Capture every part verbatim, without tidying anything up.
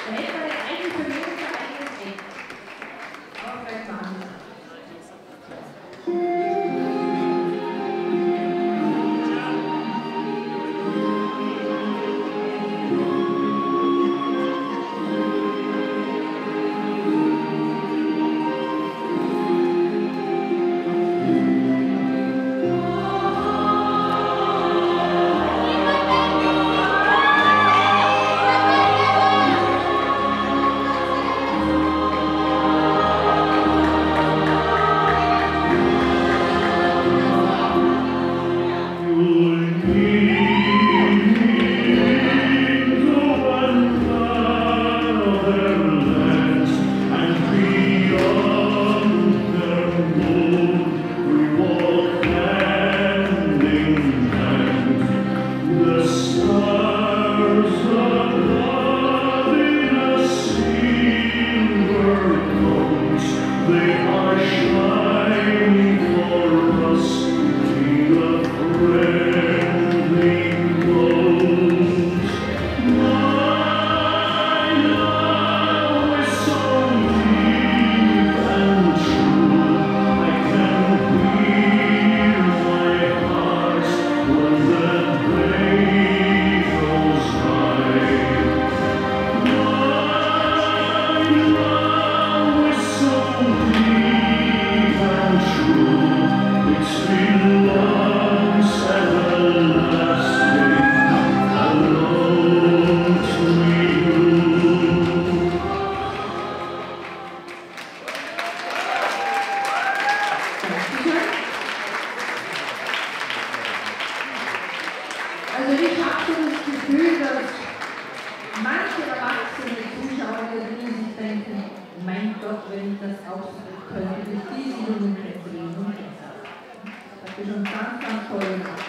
Da hätte man jetzt eigentlich für jedes ein eigenes Eck. Aber vielleicht machen wir das. Also ich habe so das Gefühl, dass manche erwachsene Zuschauer sich denken, mein Gott, wenn ich das auch könnte, bis diese jungen Kätzerinnen und Kätzer. Das ist schon ganz, ganz toll gemacht.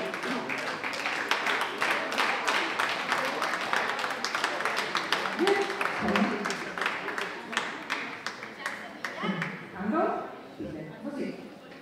Tango? Musik.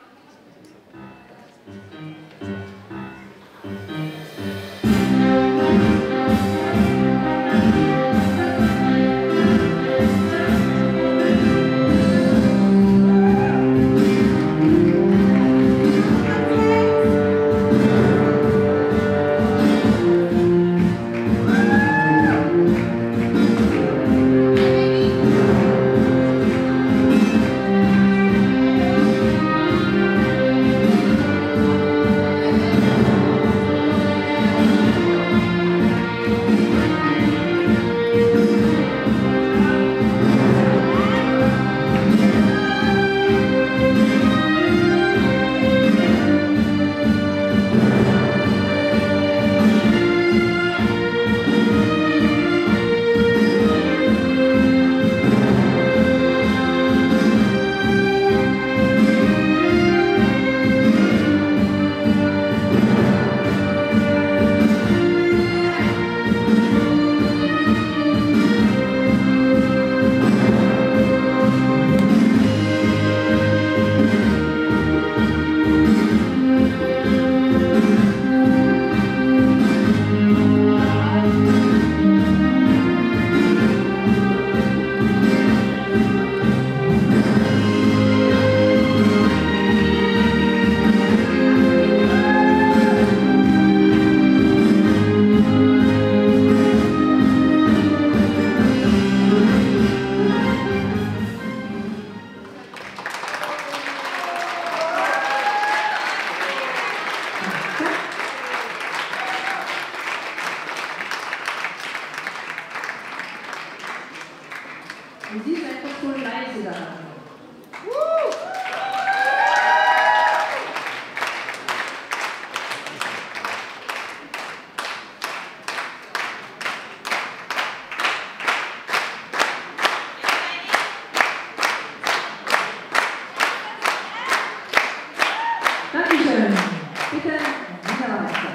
Und sie ist einfach so leise da. Uh! Dankeschön. Bitte wieder weiter.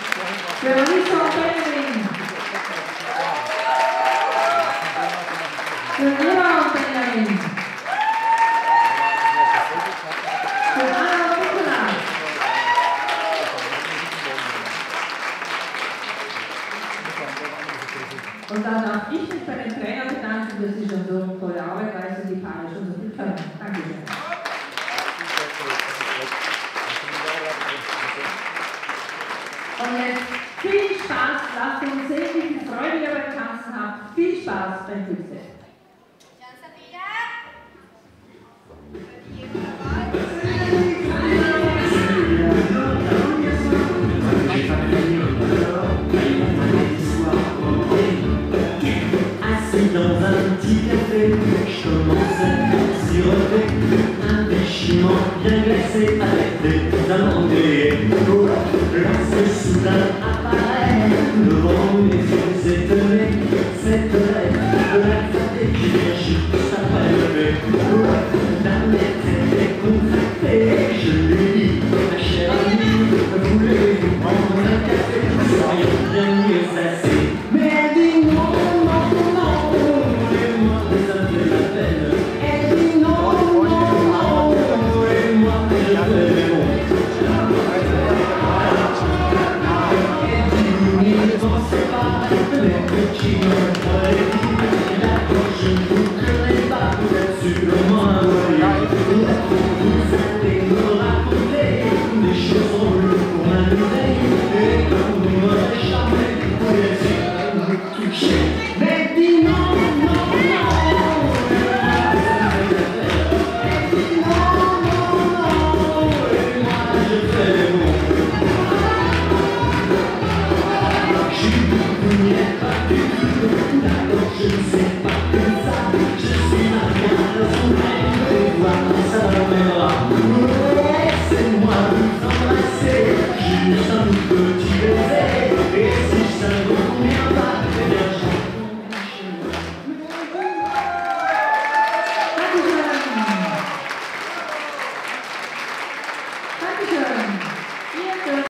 Für Lisa und Benjamin. Für Nora und Benjamin. Für Anna und Nicola. Und dann darf ich mich bei den Trainern bedanken, dass sie schon so tolle Arbeit leisten, die Paare schon so viel können. Dankeschön. Und jetzt viel Spaß, lasst uns sehen, wie viel Freude ihr beim Tanzen habt. Viel Spaß beim Quickstep. Assis dans un petit café, je commençais à siroter un déchirement bien glacé avec des amandes grillées. Lorsque soudain apparaît devant mes yeux étonnés cette lettre de l'alphabet qui vient juste après le B. La lettre était contractée, je lui dis, ma chère amie, voulez-vous prendre un café? Nous serions bien mieux assis. Mais elle dit non, non, non, et moi ça me fait la peine. Elle dit non, non, non, et moi je fais bon. Ne pensez pas, les petits me d'accord, je ne vous connais pas, vous êtes sûrement un voyage. Vous allez me raconter des choses drôles pour m'amuser, et quand vous m'aurez charmé, vous êtes me toucher. Mais dis non, non, non, elle dit non, non, non, et moi je fais les mots. Je n'y ai pas du tout, d'accord, je ne sais pas comme ça. Je suis ma bien dans son rêve, et voir ça dans mes bras. Laissez-moi vous embrasser, juste un petit baiser. Et si ça ne vous convient pas, eh bien je vais chez moi. Dankeschön. Dankeschön.